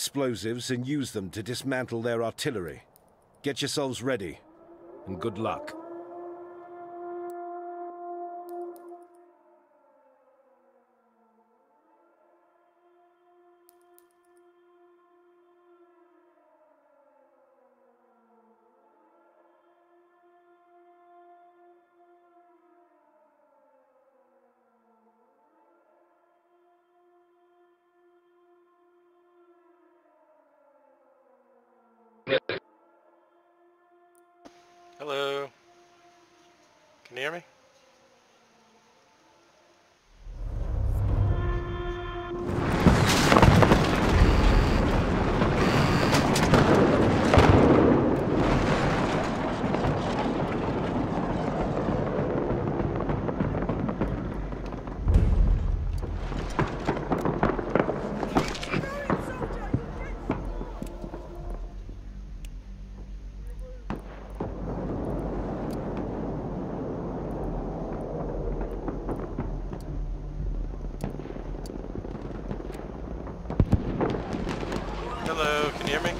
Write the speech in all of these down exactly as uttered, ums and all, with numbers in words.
explosives and use them to dismantle their artillery. Get yourselves ready, and good luck. Hello. Can you hear me? Hello, can you hear me?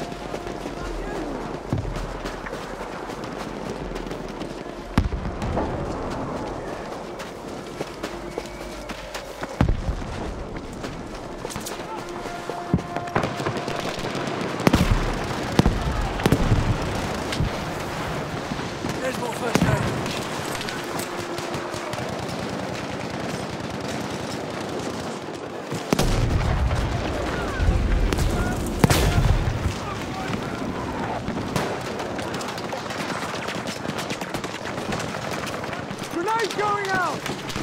There's more first aid. Grenade going out!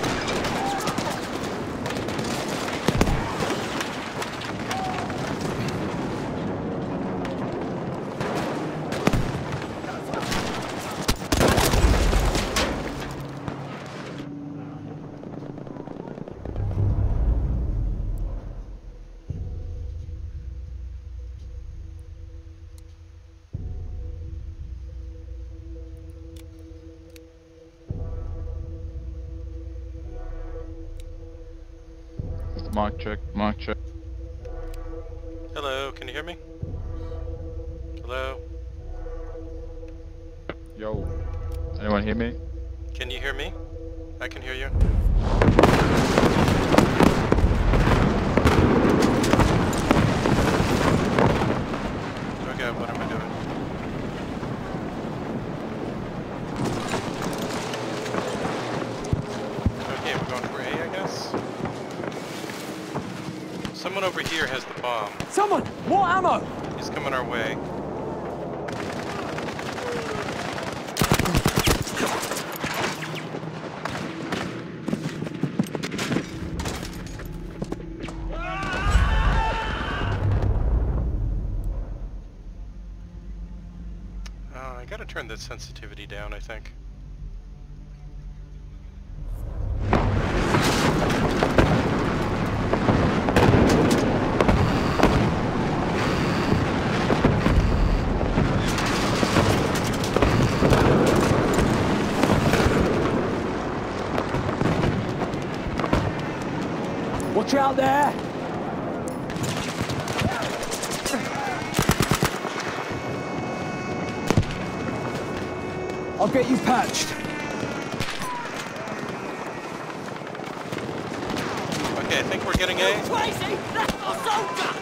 Mark check, mark check. Hello, can you hear me? Hello? Yo, anyone hear me? Can you hear me? I can hear you. Okay, what am I doing? Okay, we're going for A, I guess? Someone over here has the bomb. Someone! More ammo! He's coming our way. Oh, I gotta turn the sensitivity down, I think. Watch out there! I'll get you patched. Okay, I think we're getting A. Crazy! That's our soldier!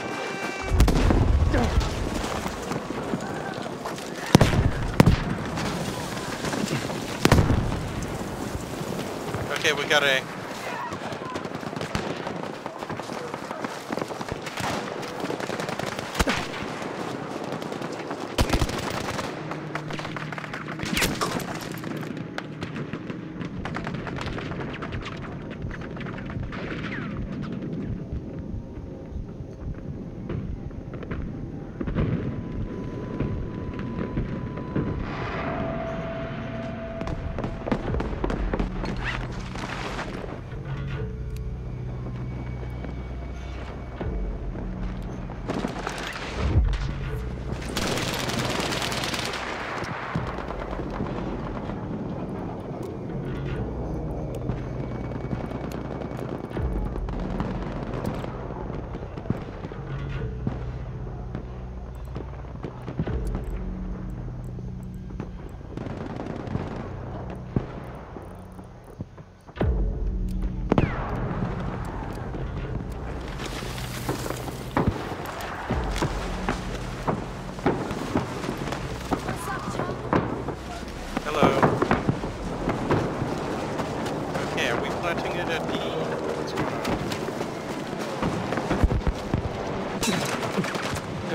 Okay, we got A.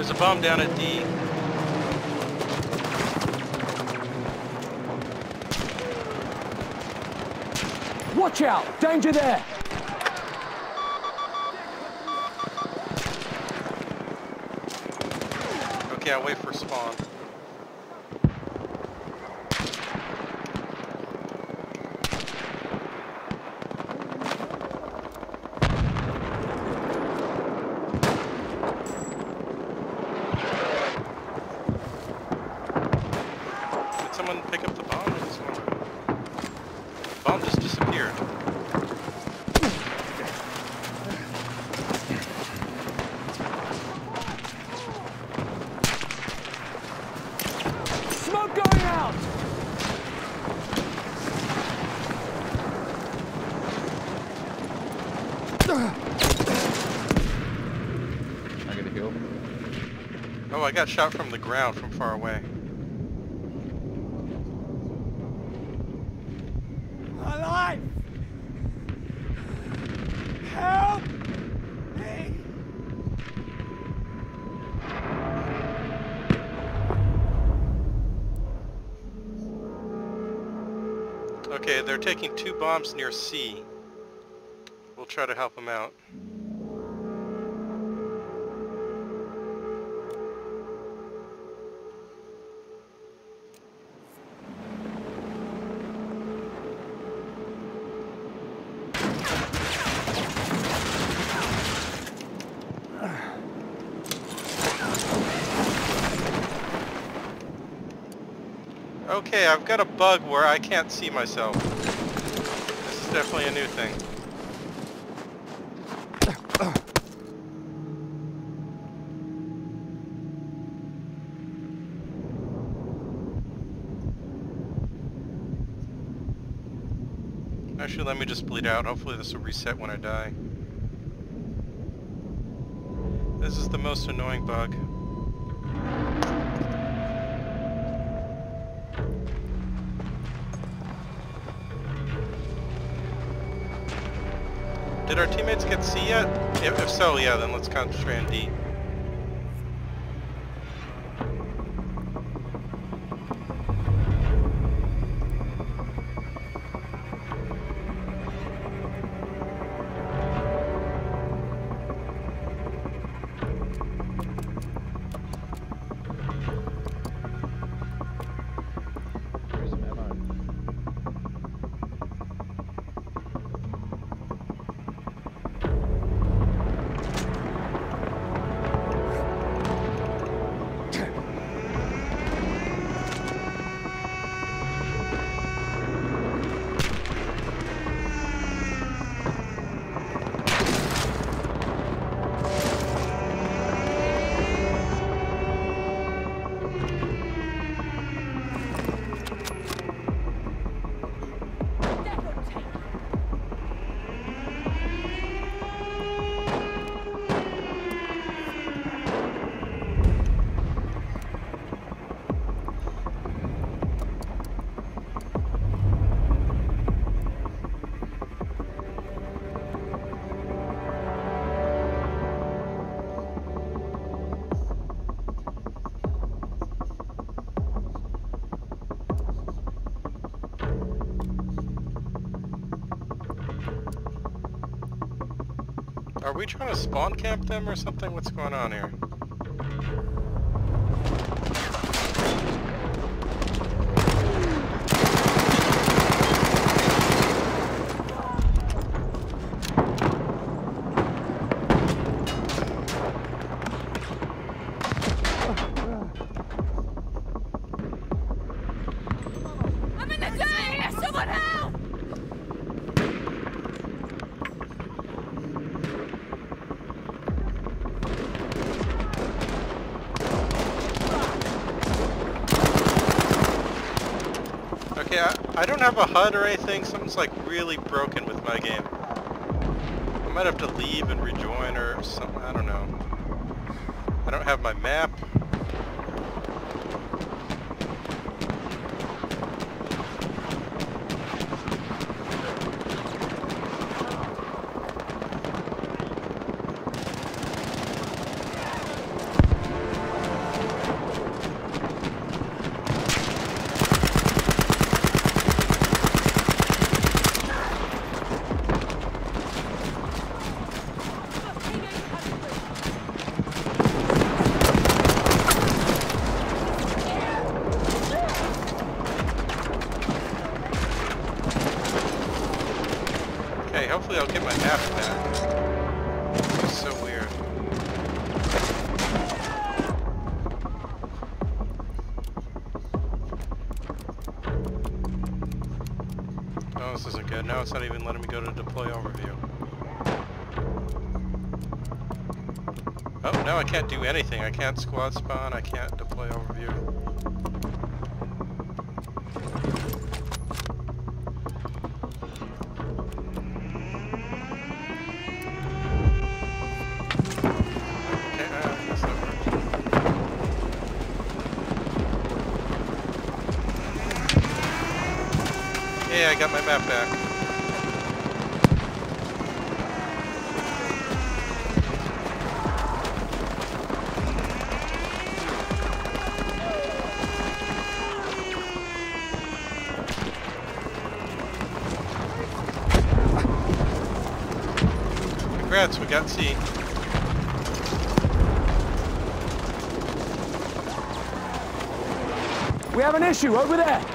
There's a bomb down at D. Watch out! Danger there! Okay, I'll wait for spawn. Did someone pick up the bomb? Or this one? The bomb just disappeared. Smoke going out! I get a heal. Oh, I got shot from the ground from far away. Alive! Help me! Okay, they're taking two bombs near C. We'll try to help them out. Okay, I've got a bug where I can't see myself. This is definitely a new thing. Actually, let me just bleed out. Hopefully this will reset when I die. This is the most annoying bug. Did our teammates get C yet? If, if so, yeah, then let's concentrate on D. Here's some ammo. Are we trying to spawn camp them or something? What's going on here? I'm in the day! Someone help! Okay, I, I don't have a H U D or anything. Something's like really broken with my game. I might have to leave and rejoin or something. I don't know. I don't have my map. isn't good. Now it's not even letting me go to deploy overview. Oh, now I can't do anything. I can't squad spawn. I can't deploy overview. Okay, uh, I guess that works. Yeah, I got my map back. Congrats, we got C. We have an issue over there.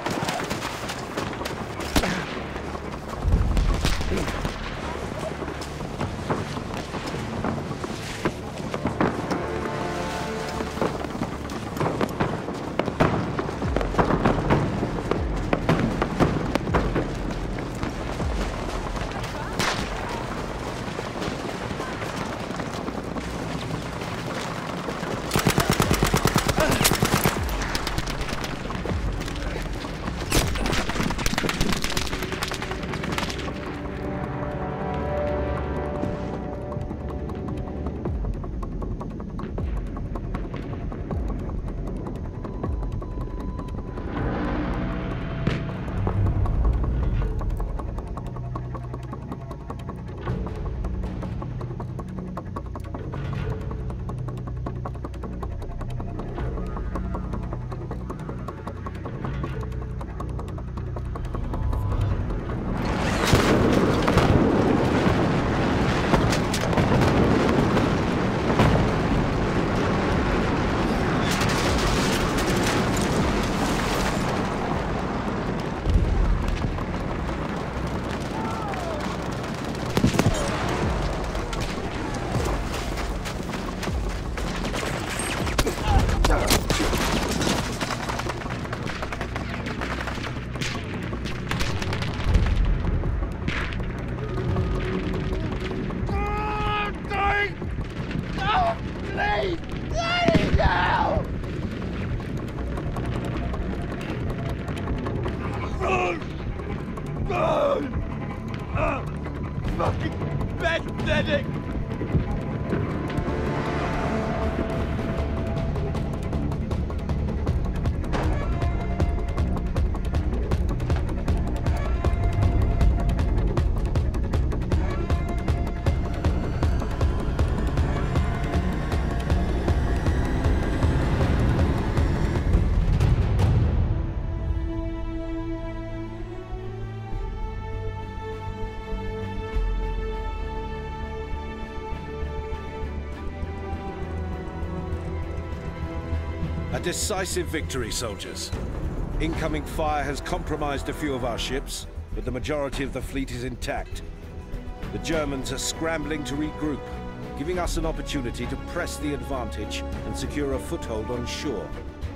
Pathetic! A decisive victory, soldiers. Incoming fire has compromised a few of our ships, but the majority of the fleet is intact. The Germans are scrambling to regroup, giving us an opportunity to press the advantage and secure a foothold on shore.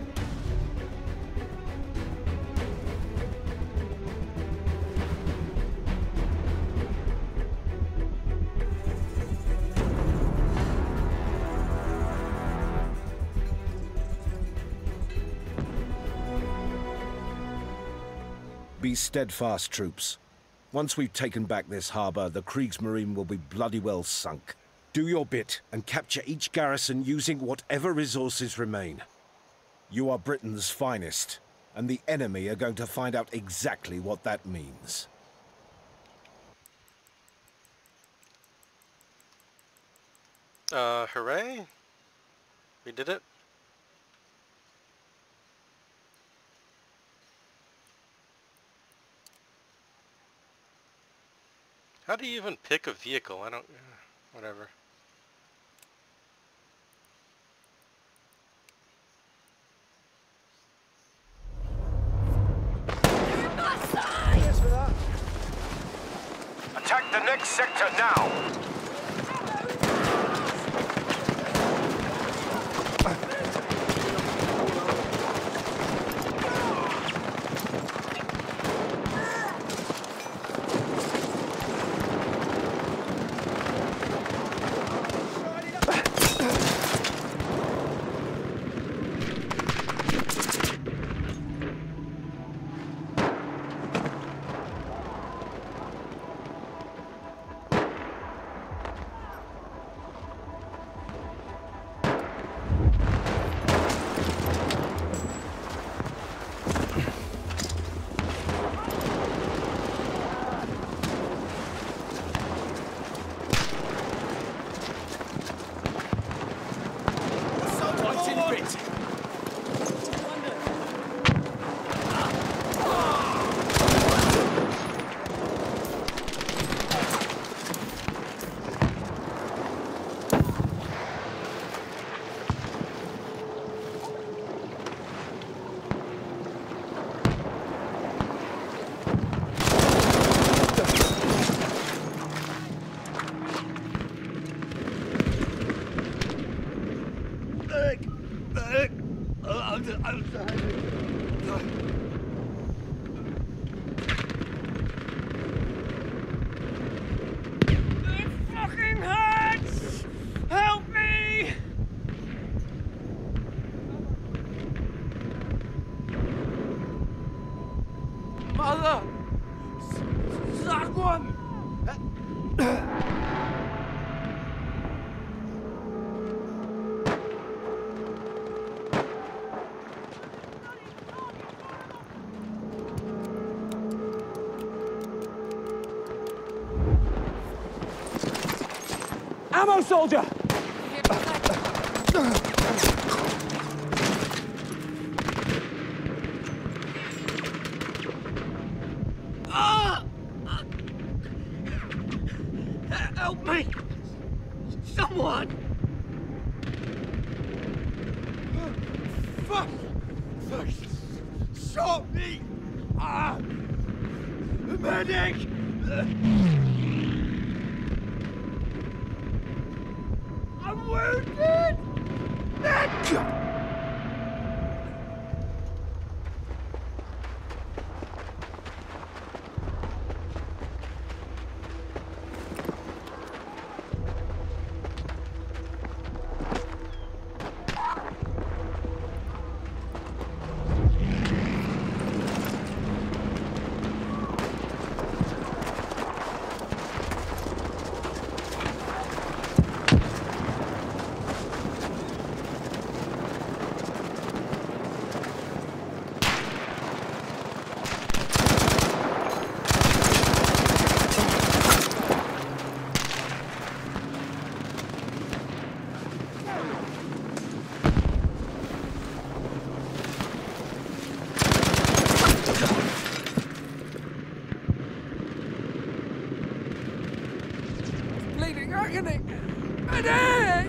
Be steadfast, troops. Once we've taken back this harbour, the Kriegsmarine will be bloody well sunk. Do your bit and capture each garrison using whatever resources remain. You are Britain's finest, and the enemy are going to find out exactly what that means. Uh, hooray! We did it. How do you even pick a vehicle? I don't... Uh, whatever. Attack the next sector now! It's in bits. Ammo, soldier! Help me! Someone! Fuck! Fuck! Shot me! Ah! Medic! I'm wounded! Medic! Bleeding agony! Medic!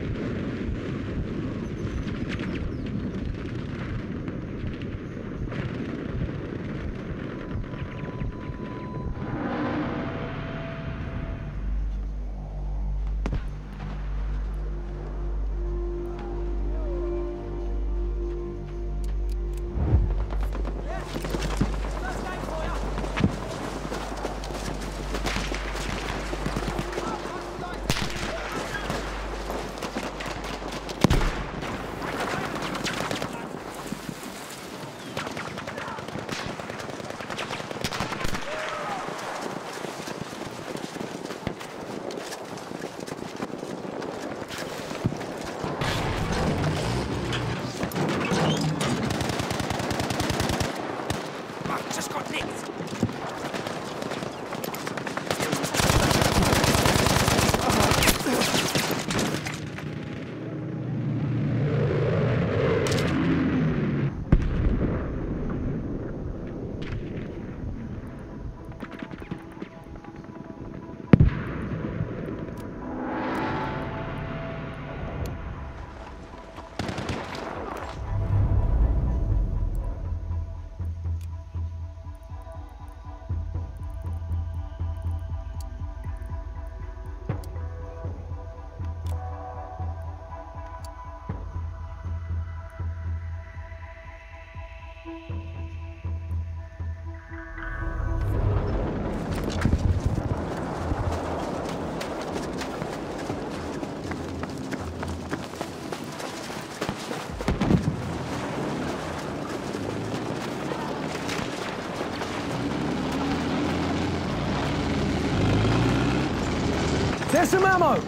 There's some ammo!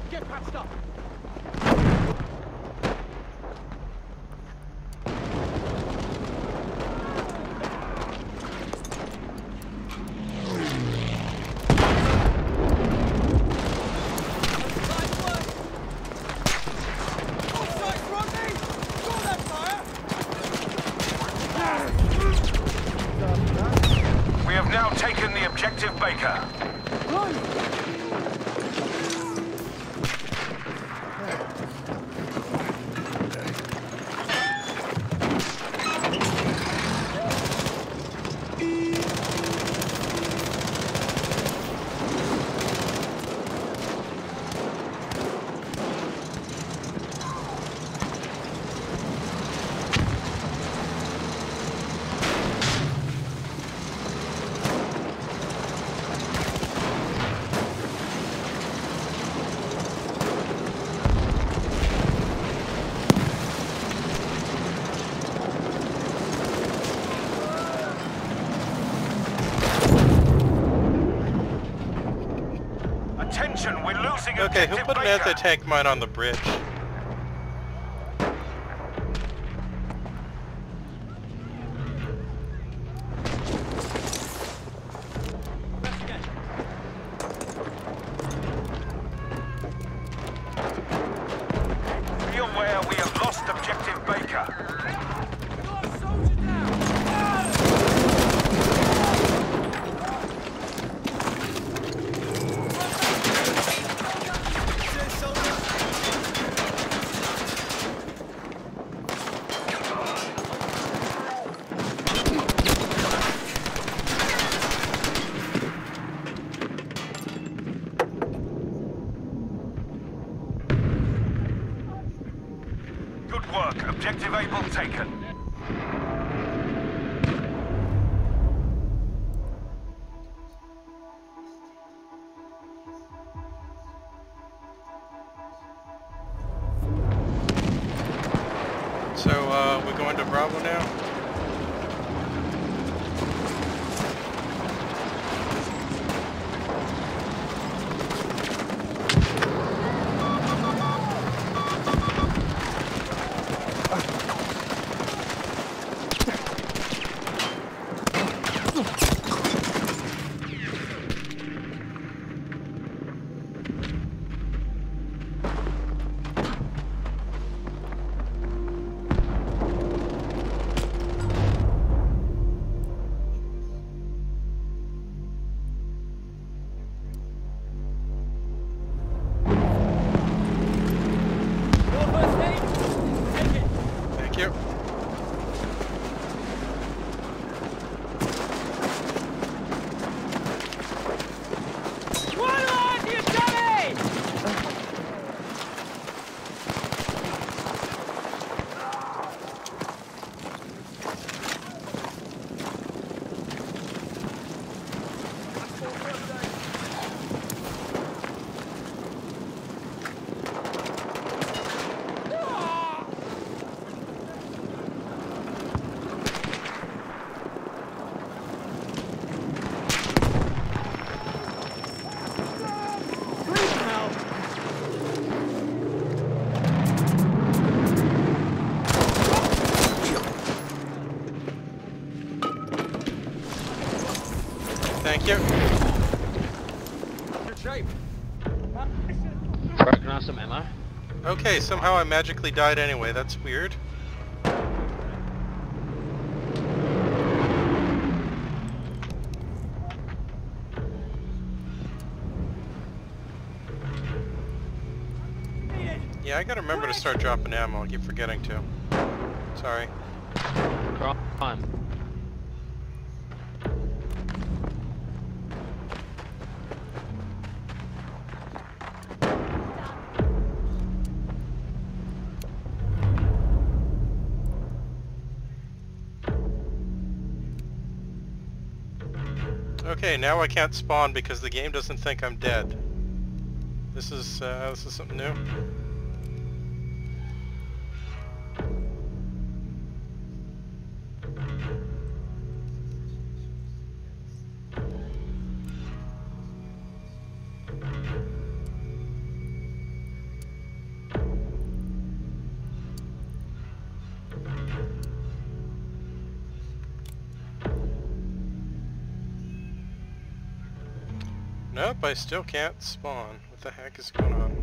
Get patched up. We have now taken the objective Baker. Attention, we're losing Okay, who objective put an Baker. anti-tank mine on the bridge? Be aware we have lost objective Baker. Good work. Objective Able taken. So, uh, we're going to Bravo now? Thank you. Thank you. Good shape. Broken off some ammo. Okay, somehow I magically died anyway. That's weird. Yeah, I gotta remember to start dropping ammo. I keep forgetting to. Sorry. Crime. Okay, now I can't spawn because the game doesn't think I'm dead. This is, uh, this is something new. Nope, I still can't spawn. What the heck is going on?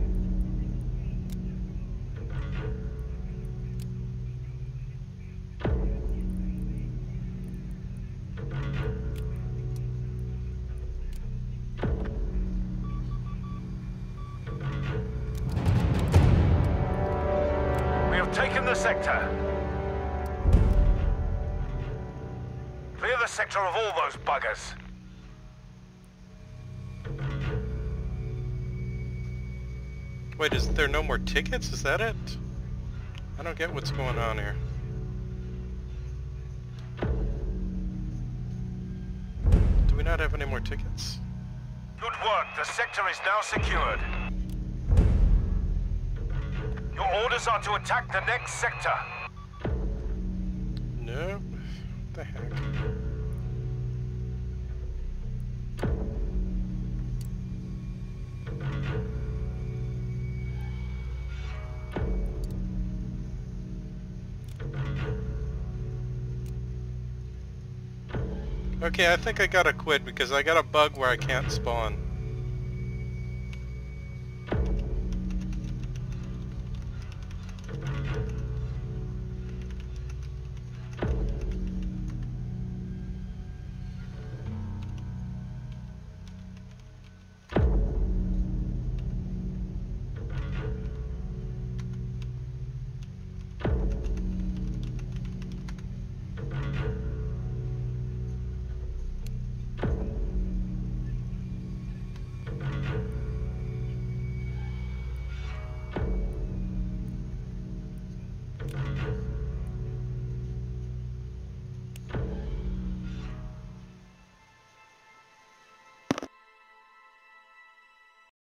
We have taken the sector. Clear the sector of all those buggers. Wait, is there no more tickets? Is that it? I don't get what's going on here. Do we not have any more tickets? Good work. The sector is now secured. Your orders are to attack the next sector. No. What the heck? Okay, I think I gotta quit because I got a bug where I can't spawn.